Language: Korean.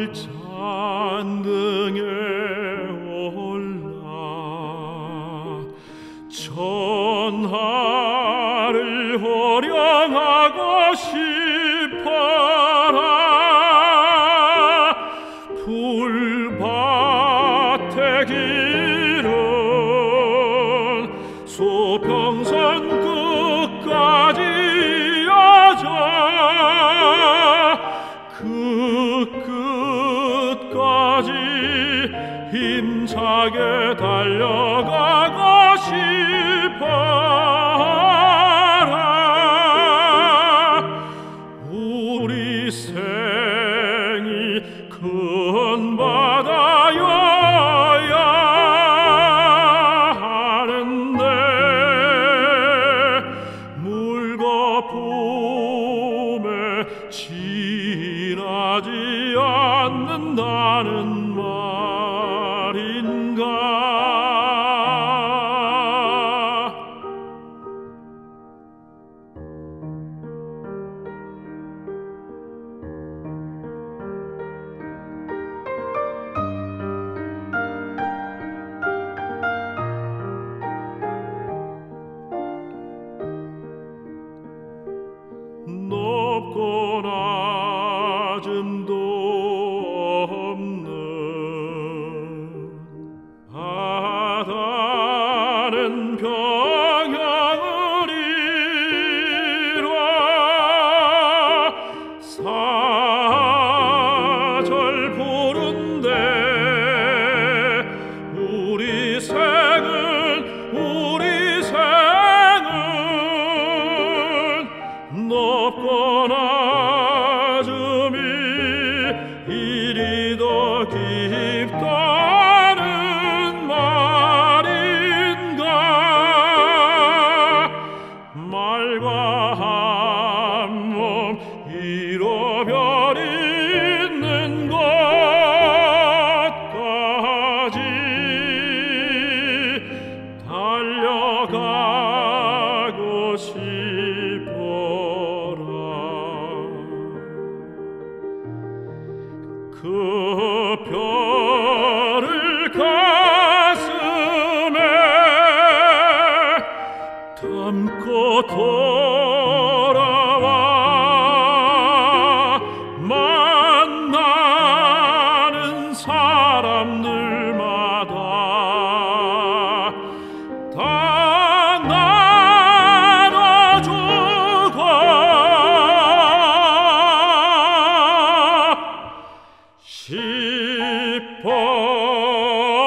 잔등에 올라 전하를 호령하고 싶어라. 풀밭의 길은 소평선 끝까지 이어져 그 끝까지 힘차게 달려가고 싶어라. 우리 생이 큰 바다여야 하는데 물과 봄에 지나지 않는다는 말인가. 높고 낮음도 없는 바다는 평양을 이뤄 사절 부른데 우리 생은 높고 낮음이 이리 더 깊다는 말인가. 말과 한 몸 잃어버리는 것까지 달려가고 싶어라. 그 별을 가슴에 담고 돌아와 만나는 사람들마다 다 나눠주고 싶어라.